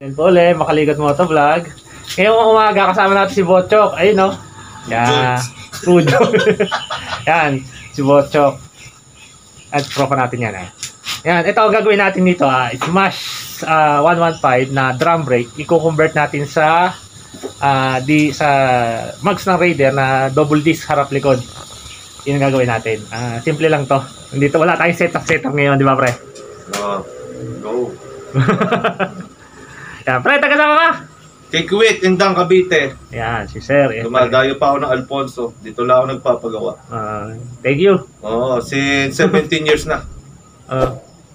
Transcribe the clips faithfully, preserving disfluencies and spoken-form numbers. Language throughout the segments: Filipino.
Yan po ulit, Makaligot Motovlog. Ngayong umaga kasama natin si Botchok. Ayun no. Yan. Tujo. Yan. Si Botchok. At profa natin yan eh. Yan. Ito ang gagawin natin dito ah. Smash uh, one fifteen na drum brake. I-convert natin sa uh, di sa mags ng Raider na double disc harap likod. Yun ang gagawin natin. Uh, simple lang to. Dito wala tayong setup setup ngayon, di ba pre? No. Go. Yan, pre, taga-sama ka? Kay Kuwait, Indang, Cavite. Yan, si Sir. Dumadayo pa ako ng Alfonso. Dito lang ako nagpapagawa. Uh, thank you. Oo, since seventeen years na. Uh.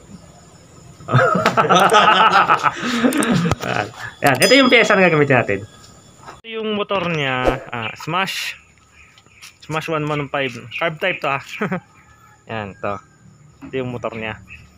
Yan, ito yung pyesa na gagamitin natin. Ito yung motor niya, ah, Smash. Smash one fifteen. Carb type to ah. Yan, to. Ito yung motor niya.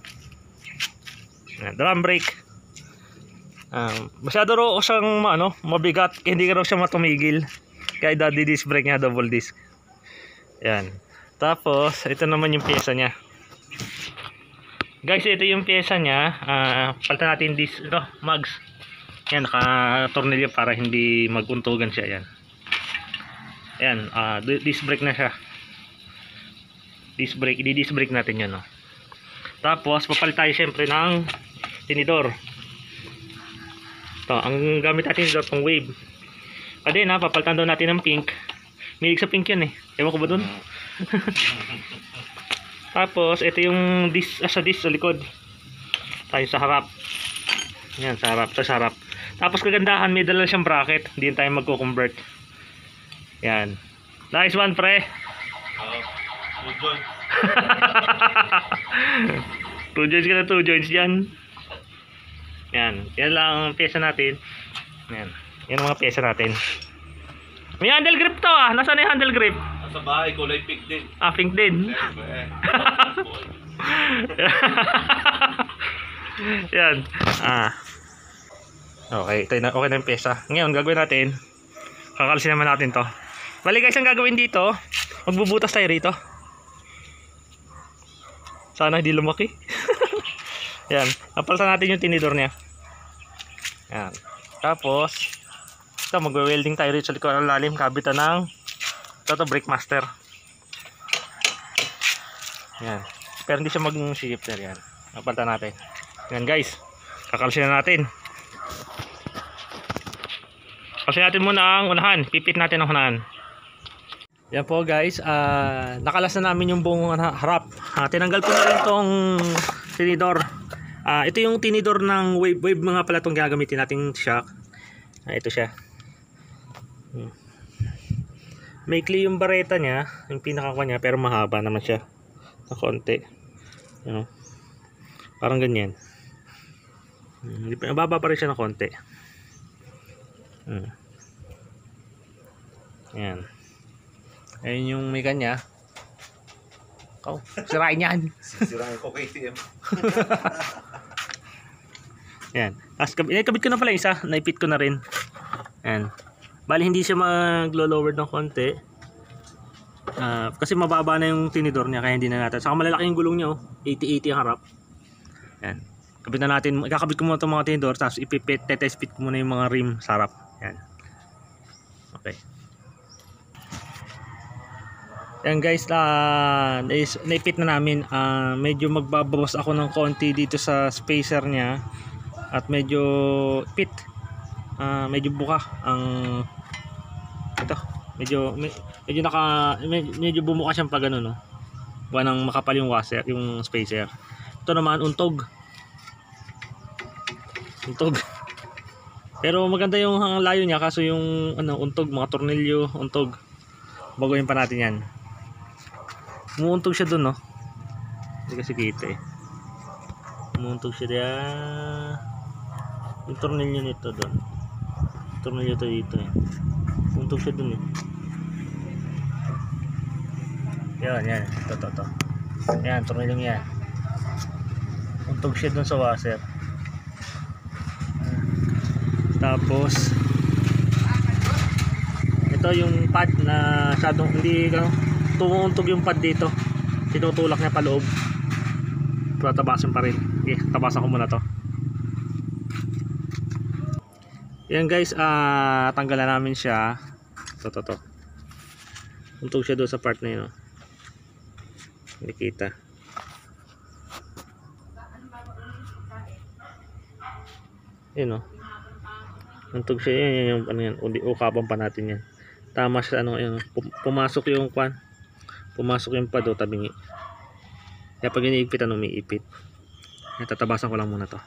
Yan, drum brake. Um, masyado raw siyang ano, mabigat, hindi ka raw siya matumigil. Kaya daddy disc brake niya, double disc. Yan. Tapos, ito naman yung pyesa niya. Guys, ito yung pyesa niya. Uh, palitan natin disc, ito, mags. Yan, naka-tornilyo para hindi maguntugan siya. Yan. Yan, uh, disc brake na siya. Disc brake, i-disc brake natin yan. No? Tapos, papalit tayo siyempre ng tinidor. Ito, ang gamit natin dito pang wave. Kasi na, papalitan daw natin ng pink. Milig sa pink yan eh. Ewan ko ba dun? Tapos, ito yung disc, ah, sa disc sa likod. Tayo sa harap. Yan, sa harap. Sa harap. Tapos kagandahan, may dala siyang bracket. Hindi tayo magko-convert. Yan. Nice one, pre. Oo. Two joints. Two joints ka na, two joints yan. Yan, yan lang ang pyesa natin. Yan, yan ang mga pyesa natin. May handle grip to ah. Nasaan yung handle grip? Nasa bahay, kulay pink din. Ah, pink din. Yan. Ah. Okay, ito na, okay na yung pyesa. Ngayon, gagawin natin. Kakalisin naman natin to. Bali guys, ang gagawin dito, magbubutas tayo rito. Sana hindi lumaki. Yan, napalitan natin yung tinidor niya. Yan. Tapos, ito, magwe-welding tayo rito sa likod ng lalim, kabitan ng ito, brake master. Yan. Pero hindi siya mag-shifter yan. Napalitan natin. Yan guys, kakalisin na natin. Kakalisin natin muna ang unahan. Pipit natin ang unahan. Yan po guys, uh, nakalas na namin yung buong harap. Uh, tinanggal po na rin itong tinidor. Uh, ito yung tinidor ng wave, wave mga pala itong gagamitin nating shock. Uh, ito siya. Hmm. Maikli yung bareta niya, yung pinakakuha niya, pero mahaba naman siya. Na konti. You know? Parang ganyan. Hmm. Mababa pa rin siya na konti. Hmm. Yan. Ayun yung may kanya. Oh, sirain yan. Sirain ko K T M. Yan. Tapos kabit, kabit ko na pala isa. Naipit ko na rin. Yan. Bali hindi siya maglo-lower ng konti. Uh, kasi mababa na yung tinidor niya kaya hindi na natin. Saka malalaki yung gulong niya oh. eighty eighty ang harap. Yan. Kabit na natin. Ikakabit ko muna itong mga tinidor. Tapos ipipit, tetest fit ko muna yung mga rim sa harap. Yan. Okay. Yan guys, uh, naipit na namin. Uh, medyo magbabawas ako ng konti dito sa spacer niya. At medyo pit. Uh, medyo buka ang ito. Medyo medyo naka medyo, medyo bumuka siyang pag ano no. Buwan ng makapal yung washer, yung spacer. Ito naman untog. Untog. Pero maganda yung layo niya kaso yung ano untog, mga tornilyo, untog. Baguhin pa natin 'yan. Umuuntog siya dun no. Hindi kasi kita eh. Umuuntog siya diyan. Yung tornilyo nito dun. Tornilyo to dito eh. Umuuntog siya dun eh. Yan, yan. Ito, ito, ito. Yan, tornilyo yan. Untog siya dun sa washer. Tapos ito yung pad na masyadong hindi ano, tumuuntog yung pad dito. Tinutulak niya pa loob. Pero tabasin pa rin. Okay, tabasan ko muna to. Yan guys, ah tanggalan namin siya. To to to. Untog siya doon sa part na yun. Oh. Hindi kita. Yun oh. Untog siya yan, yan yung ano yan. Ukabang pa natin yan. Tama siya ano yun. Pumasok yung kwan. Pumasok yung pado tabingi. Kaya pag iniipit ano, umiipit. Yan, tatabasan ko lang muna to.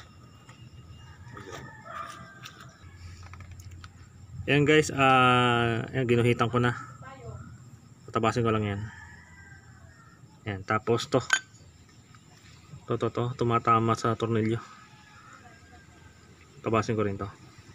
Yan guys, ah uh, ginuhitan ko na. Tatabasin ko lang yan. Yan, tapos to. To to to, tumatama sa tornilyo. Tabasin ko rin to.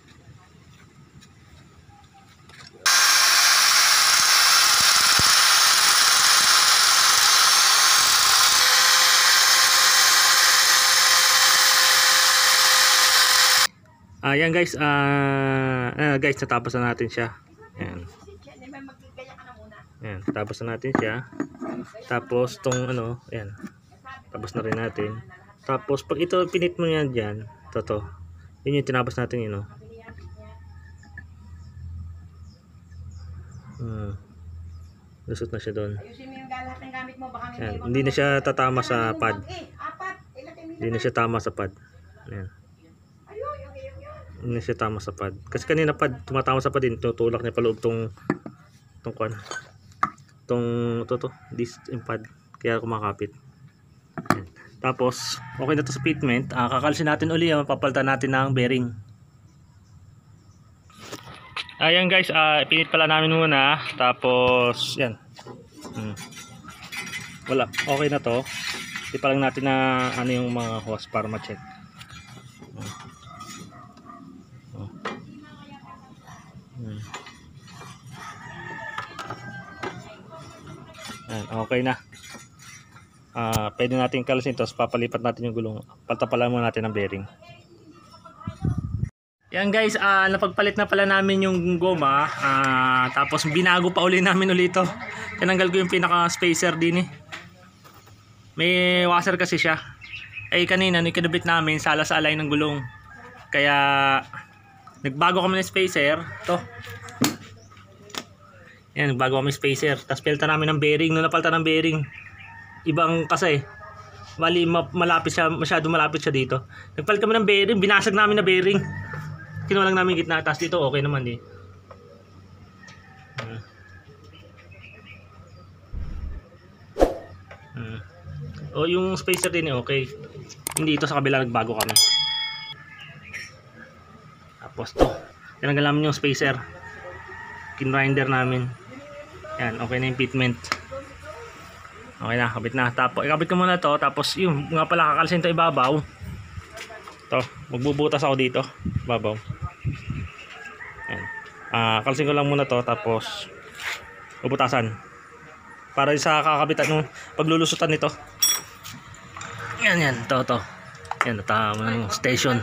Ayan guys, ah uh, uh, guys, natapos na natin siya. Ayan. Ayan, tapos na natin siya. Tapos tong ano, ayan. Tapos na rin natin. Tapos pag ito pinit mo yan diyan, to to. Yun yung tinapos natin yun, no. Hmm. Lusot na siya doon. Ayan, hindi na siya tatama sa pad. Hindi na siya tama sa pad. Ayan. Hindi na siya tama sa pad. Kasi kanina pad, tumatama sa pad din. Tutulak niya paloob tong tong kwan. Tong to to. This yung pad. Kaya kumakapit. Ayan. Tapos, okay na to sa fitment. Ah, kakalsin natin uli. Ah, papalitan natin ng bearing. Ayan guys, ah, pinit pala namin muna. Tapos, yan. Hmm. Wala. Okay na to. Hindi pa lang natin na ano yung mga hose para ma-check. Hmm. Ayan, okay na. Uh, pwede natin kalsin, tapos papalipat natin yung gulong. Paltapalan muna natin ang bearing. Yan guys, uh, napagpalit na pala namin yung goma. Uh, tapos binago pa uli namin ulit ito. Tinanggal ko yung pinaka spacer din eh. May washer kasi siya. Eh kanina nikinabit namin sala sa alay ng gulong. Kaya nagbago kami ng spacer. To. Yan, nagbago kami ng spacer. Tapos pelta namin ng bearing. Nung napalta ng bearing, ibang kasi bali malapit siya, masyado malapit siya dito. Nagpalit kami ng bearing, binasag namin na bearing. Kinuha lang namin gitna, tapos dito okay naman eh. Hmm. Hmm. O yung spacer din eh, okay. Hindi, ito sa kabila nagbago kami. Tapos to, tinanggal namin yung spacer. Kinrinder namin. Yan, okay na yung fitment. Okay na, kabit na. Tapos, ikabit ko muna to. Tapos, yung nga pala, kakalsin to ibabaw. To, magbubutas ako dito. Ibabaw. Yan. Ah, kalsin ko lang muna to. Tapos, bubutasan. Para sa kakabitan ng paglulusutan nito. Yan, yan. To, to. Yan, tama ng station.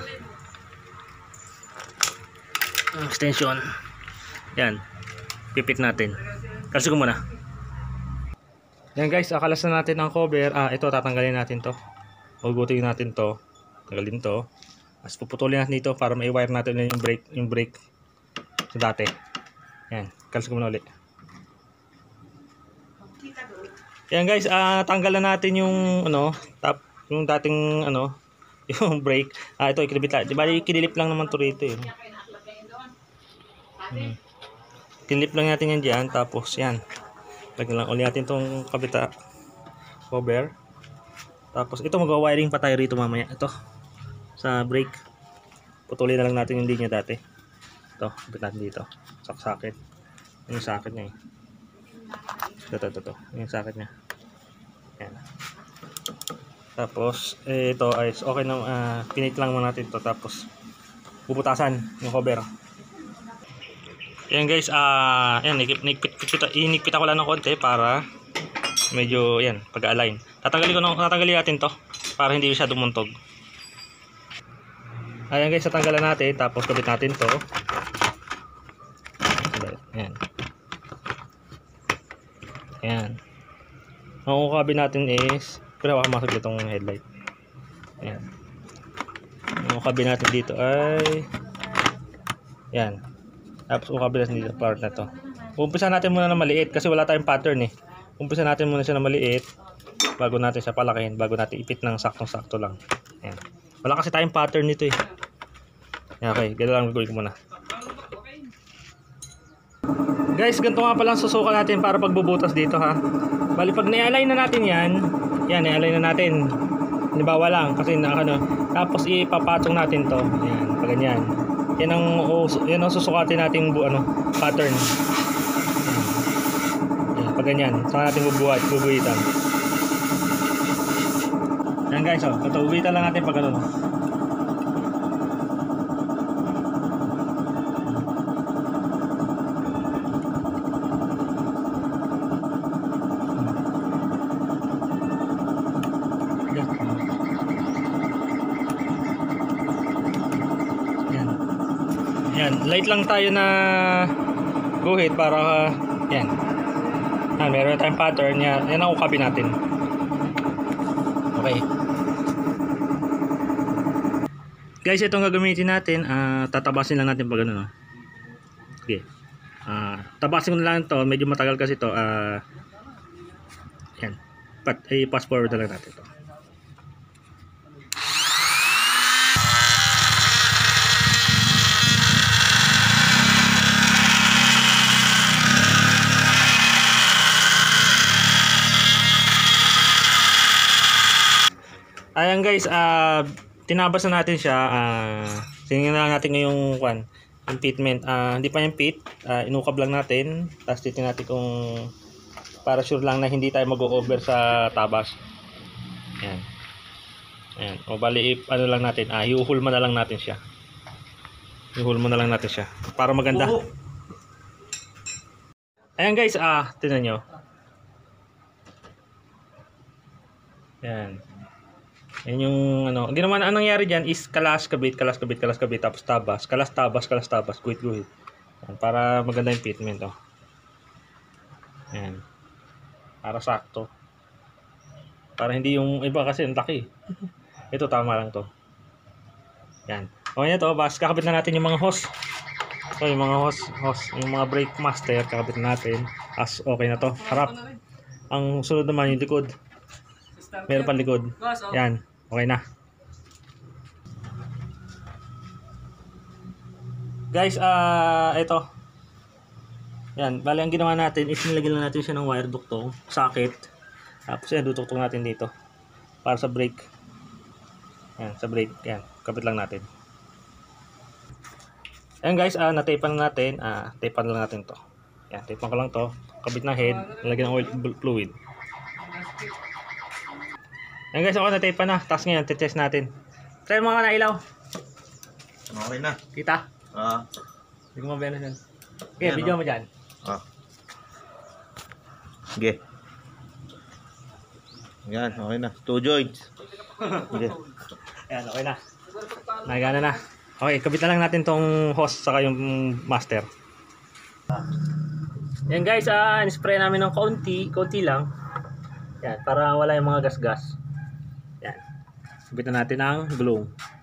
Extension. Yan. Pipit natin. Kalsin ko muna. Yan guys, akalas na natin ang cover. Ah, ito tatanggalin natin to. Hugutin natin to. Tanggalin to. Tapos puputulin natin dito para mai-wire natin yung brake, yung brake sa dati. Yan, kalsin ko muna ulit. Yan guys, ah tanggalan natin yung ano, top, yung dating ano, yung brake. Ah, ito ikinabit lang. Di ba, kinilip lang naman to rito eh. Hmm. Kinilip lang natin yan diyan, tapos yan. Lagyan lang ulit natin itong kabita cover. Tapos ito mag-wiring pa tayo rito mamaya. Ito sa brake. Putulin na lang natin yung linya dati. Ito, kabit natin dito. Saksakin. Yung socket niya eh. Ito, ito, ito. Yung socket niya. Yan. Tapos eh, ito ay okay na. Uh, pinit lang muna natin ito. Tapos bubutasan yung cover. Yan guys, ah, uh, yan, inikpit ako lang ng konti para medyo, yan, pag-align. Tatanggalin ko, tatanggalin natin to para hindi siya dumuntog. Ayan guys, tatanggalan natin, tapos kabit natin to. Yan. Yan. Ang ukabit natin is, pero baka masag itong headlight. Yan. Ang ukabit natin dito ay Yan. Tapos ukabilas nito part na to. Umpisa natin muna ng maliit kasi wala tayong pattern eh. Umpisa natin muna siya ng maliit bago natin siya palakihin, bago natin ipit ng saktong-sakto lang. Yan. Wala kasi tayong pattern nito eh. Yan, okay, ganun lang gagawin ko muna. Guys, ganito nga palang susuka natin para pagbubutas dito ha. Bali pag na-align na natin yan, yan, na-align na natin. Halimbawa lang kasi na ano, tapos ipapatong natin to. Yan, pag ganyan. Yan ang oh, yan ang susukatin nating bu ano, pattern. Yan. Yan, pag ganyan, saka natin bubuhat, bubuhitan. Yan guys, oh, ito bubuhitan lang natin pag ano. Yan, light lang tayo na guhit para yan. Ah, meron tayong pattern yan. Yan ang ukapin natin. Okay. Guys, itong gagamitin natin, ah, tatabasin lang natin pag ano, no. Okay. Ah, tabasin ko na lang to, medyo matagal kasi to. Ah, yan. Pat, ay pass forward na lang natin to. Ayan guys, ah uh, tinabas na natin siya. Ah, uh, tingnan lang natin ngayong kwan, yung fitment. Ah, uh, hindi pa yung fit, uh, inukab lang natin. Tapos titingnan natin kung para sure lang na hindi tayo mag-over sa tabas. Ayan. Ayan. O bali, ano lang natin, ah, iuhulma na lang natin siya. Iuhulma na lang natin siya para maganda. Ayan guys, ah, tingnan nyo. Ayan. Yan yung ano, hindi naman anong nangyari diyan is kalas kabit, kalas kabit, kalas kabit tapos tabas, kalas tabas, kalas tabas, guhit guhit. Para maganda yung fitment oh. Yan. Para sakto. Para hindi yung iba kasi ang laki. Ito tama lang to. Yan. Okay na to, bas kakabit na natin yung mga hose. So yung mga hose, hose, yung mga brake master kakabit na natin. As okay na to. Harap. Ang sunod naman yung likod. Meron pa likod. Yan. Okay na. Guys, ah, uh, ito. Yan. Bali, ang ginawa natin is nilagyan lang natin siya ng wire ductong, socket. Tapos yan, dutugtong natin dito. Para sa brake. Yan, sa brake. Yan. Kapit lang natin. Yan guys, ah, uh, natapan na natin. Ah, uh, tapan lang natin to. Yan, tapan ko lang to. Kabit na head. Nilagyan ng oil fluid. Ayan guys, ako na-tape pa na. Tapos ngayon, test natin. Try mo mga na-ilaw. Okay na. Kita? Ah. Hindi ko mabiyanan yan. Okay, video mo dyan. Ah. Sige. Yan, okay na. Two joints. Sige. Ayan, okay na. Nagana na. Okay, kabit na lang natin tong hose saka yung master. Yan guys, ah, in-spray namin ng konti, konti lang. Yan, para wala yung mga gas-gas. Yan. Kabit na natin ang glue.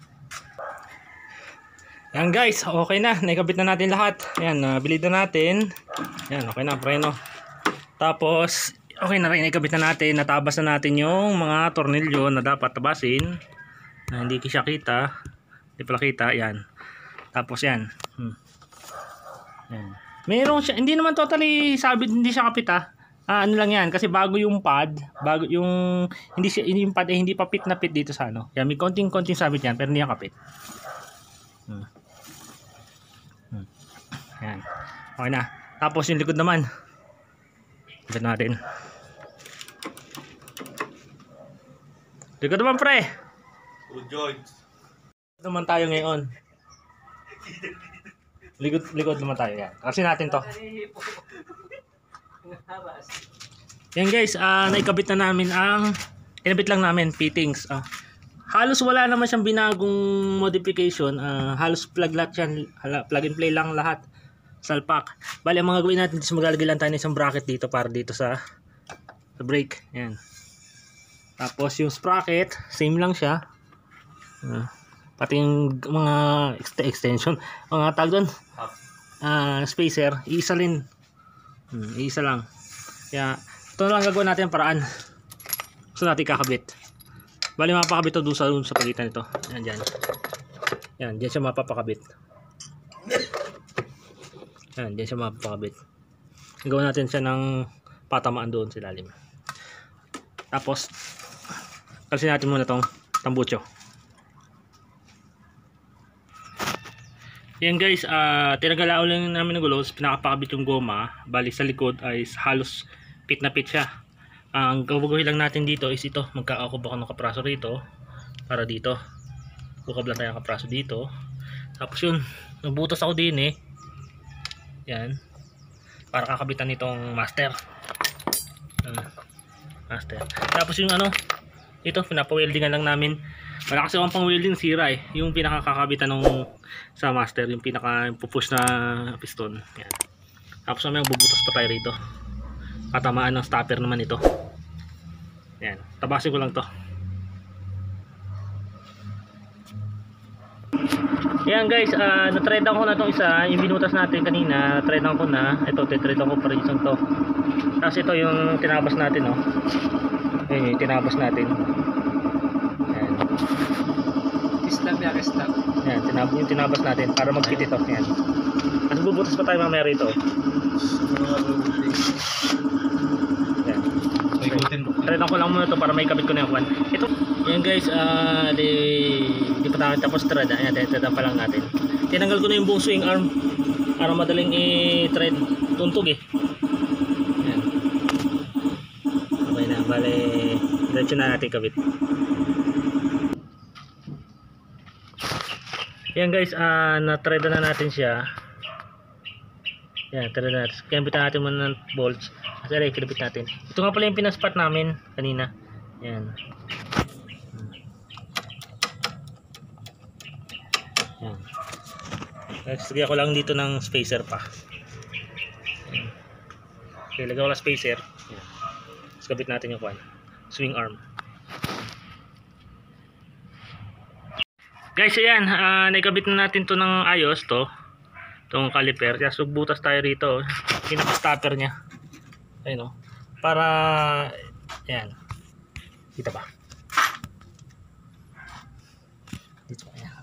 Yan guys, okay na. Naikabit na natin lahat. Yan, nabilid na natin. Yan, okay na, preno. Tapos, okay na rin, naikabit na natin. Natabas na natin yung mga tornilyo na dapat tabasin. Na hindi siya kita. Hindi pala kita, yan. Tapos yan. Hmm. Yan. Mayroon siya, hindi naman totally sabit, hindi siya kapit ah. Ah, ano lang yan, kasi bago yung pad, bago yung, hindi siya, yung pad eh, hindi pa pit na pit dito sa ano. Yan, may konting-konting sabit yan, pero hindi yan kapit. Hmm. Hmm. Yan. Okay na. Tapos yung likod naman. Kapit natin. Likod naman pre. Two joints. Likod naman tayo ngayon. Likod, likod naman tayo yan. Kasi natin to. Yan guys, uh, naikabit na namin ang inabit lang namin fittings. Uh, halos wala naman siyang binagong modification. Uh, halos plug lahat yan, plug and play lang lahat. Salpak. Bali ang mga gawin natin is maglalagay lang tayo ng isang bracket dito para dito sa sa brake. Yan. Tapos yung sprocket, same lang siya. Uh, Pati yung mga ext- extension, mga tag doon, Half. ah, spacer, iisa rin. Hmm, iisa lang. Kaya, ito na lang gagawin natin ang paraan. Gusto natin kakabit. Bali mapakabit ito doon sa, doon sa pagitan nito. Yan, dyan. Yan, dyan siya mapapakabit. Yan, dyan siya mapapakabit. Gawin natin siya ng patamaan doon sa ilalim. Tapos, kalsin natin muna tong tambucho. Yan guys, uh, tinagala lang namin ng gulos, pinakapakabit yung goma. Bali sa likod ay halos pit na pit siya. Uh, ang gagawin lang natin dito is ito, magkakakup ako ng kapraso rito para dito. Kukab lang tayo ng kapraso dito. Tapos yun, nagbutas ako din eh. Yan. Para kakabitan nitong master. Uh, master. Tapos yung ano, ito pinapa-weldingan lang namin. Wala kasi akong pang-welding, sira eh. Yung pinakakakabitan ng sa master, yung pinaka-pupush na piston. Yan. Tapos may bubutas pa tayo rito. Katamaan ng stopper naman ito. Yan. Tabasin ko lang to. Yan guys, uh, na-trade ko na itong isa. Yung binutas natin kanina, trade ko na. Ito, titrade ko pa rin isang to. Tapos ito yung tinabas natin, oh. Yan yung tinabas natin. Yan. Islam ya, Islam. Yan, tinab yung tinabas natin para mag-fit ito. Yan. Tapos bubutas pa tayo mamaya rito. Yan. Trade ko lang muna ito para may kabit ko na yung kwan. Ito. Yan guys, ah, uh, di, di pa tayo tapos thread. Ayan, thread pa lang natin. Tinanggal ko na yung buong swing arm para madaling i-thread. Tuntog eh. Yan. Okay na, bale, diretso na natin kabit. Yan guys, ah, uh, na-thread na natin siya. Yan, thread na natin. Kinabitan natin muna ng bolts. Kasi kinabit natin. Ito nga pala yung pinaspat namin kanina. Yan. Yan. Next, lagyan ko lang dito ng spacer pa. Yan. Okay, lagyan ko lang spacer. Yan. Tapos kabit natin yung kwan. Swing arm. Guys, ayan. Uh, naikabit na natin to ng ayos to. Itong caliper. Kaya butas tayo rito. Pinaka-stopper niya. Ayun o. Para, ayan. Kita ba? Dito. Ayan.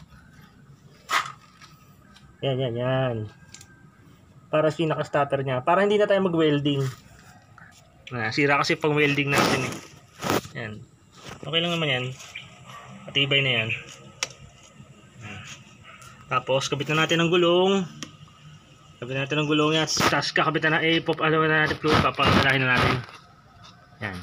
Yan, yan, yan. Para pinaka-stopper niya. Para hindi na tayo mag-welding. Ah, sira kasi pang welding natin eh. Yan. Okay lang naman yan. Matibay na yan. Tapos kabit na natin ang gulong. Kabit natin ang gulong yan. Tapos kakabit na eh, pop ano na natin fluid. Papangalahin na natin. Yan.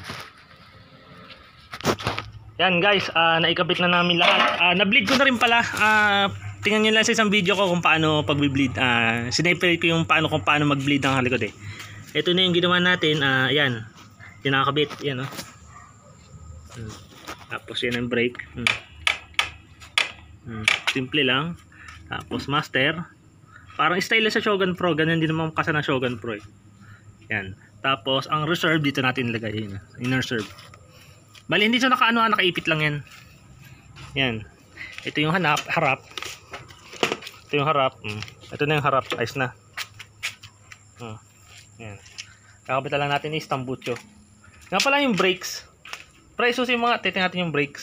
Yan guys, uh, naikabit na namin lahat. Uh, na-bleed ko na rin pala. Uh, tingnan nyo lang sa isang video ko kung paano pag-bleed. Uh, Sinaipil ko yung paano kung paano mag-bleed ang halikod eh. Ito na yung ginawa natin. Uh, yan. Tinakabit. Yan oh. Hmm. Tapos yan ang brake. Hmm. Hmm. Simple lang. Tapos master. Parang style sa Shogun Pro. Ganyan din naman kasa ng Shogun Pro eh. Yan. Tapos ang reserve dito natin ilagay. Yun. Inner reserve. Bali hindi siya nakaano, nakaipit lang yan. Yan. Ito yung hanap, harap. Ito yung harap. Hmm. Ito na yung harap. Ayos na. Hmm. Yan. Kakabitan lang natin is tambucho. Nga pala yung brakes. Pre, susi mga. Titingnan natin yung brakes.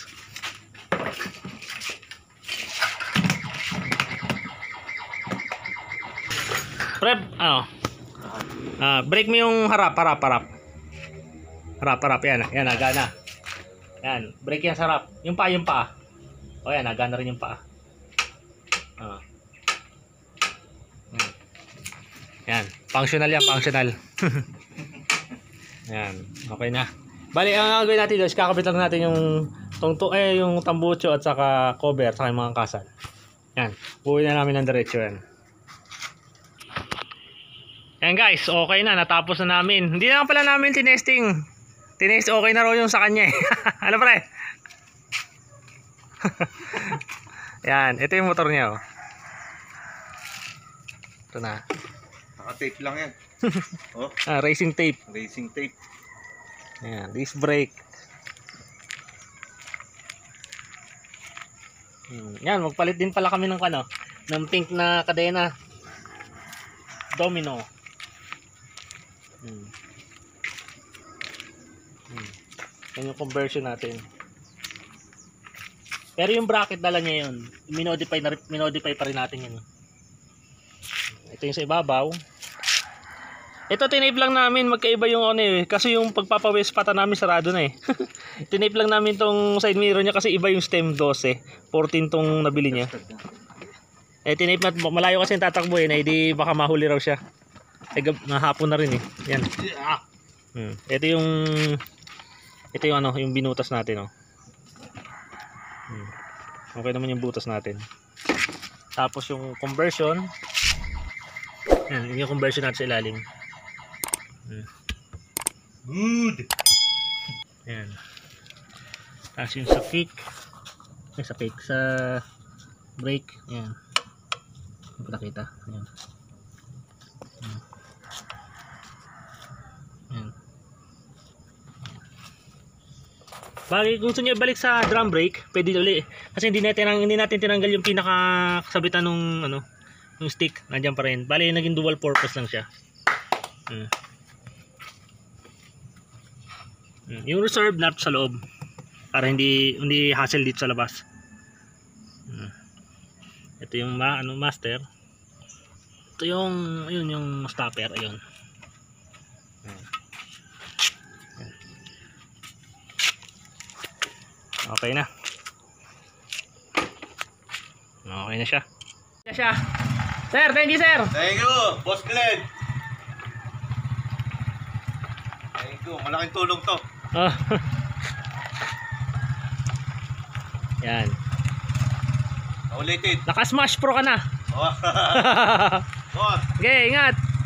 Pre, ano? Ah, brake mo yung harap, harap, harap. Harap, harap. Yan, yan, nagana. Yan, brake yan sa harap. Yung paa, yung paa. O yan, nagana rin yung paa. Ah. Hmm. Yan, functional yan, functional. Yan, okay na. Bali, ang gagawin natin is kakabit lang natin yung tungto, eh, yung tambucho at saka cover, saka yung mga kasal. Yan, buuin na namin ng diretso yan. Yan guys, okay na, natapos na namin. Hindi na pala namin tinesting. Tinest, okay na raw yung sa kanya eh. Ano pre? Yan, ito yung motor niya oh. Ito na. Naka-tape lang yan. Oh, Ah, racing tape. racing tape. Yan, disc brake. Hmm. Yan, magpalit din pala kami ng ano, ng pink na kadena. Domino. Hmm. Hmm. Yan yung conversion natin. Pero yung bracket dala niya yun. Minodify, na, minodify pa rin natin yun. Ito yung sa ibabaw. Ito tinape lang namin, magkaiba yung ano eh. Kasi yung pagpapawis pata namin sarado na eh. Tinape lang namin tong side mirror niya kasi iba yung stem twelve. fourteen tong nabili niya. Eh tinape natin, malayo kasi yung tatakbo eh. Na hindi baka mahuli raw siya. Eh nahapon na rin eh. Yan. Hmm. Ito yung ito yung ano, yung binutas natin oh. Hmm. Okay naman yung butas natin. Tapos yung conversion. Yan, yung conversion natin sa ilalim. Hmm. Good. Yan. Tapos yung sa kick. Ay, sa kick. Sa brake. Yan. Hindi ko nakita. Yan. Yan. Yan. Bagay, kung gusto nyo ibalik sa drum brake, pwede ulit. Kasi hindi natin, hindi natin tinanggal yung pinakasabitan nung ano, yung stick. Nandiyan pa rin. Bali, naging dual purpose lang siya. Hmm. Hmm. Yung reserve nut sa loob. Para hindi hindi hassle dito sa labas. Hmm. Ito yung ma ano master. Ito yung ayun yung stopper, ayun. Hmm. Okay na. Okay na siya. Na siya. Sir, thank you sir. Thank you, Boss Glenn. Thank you, malaking tulong to. Oh. Yan. Ulitin. Naka-Smash Pro ka na. Oh. Boss. Okay, ingat.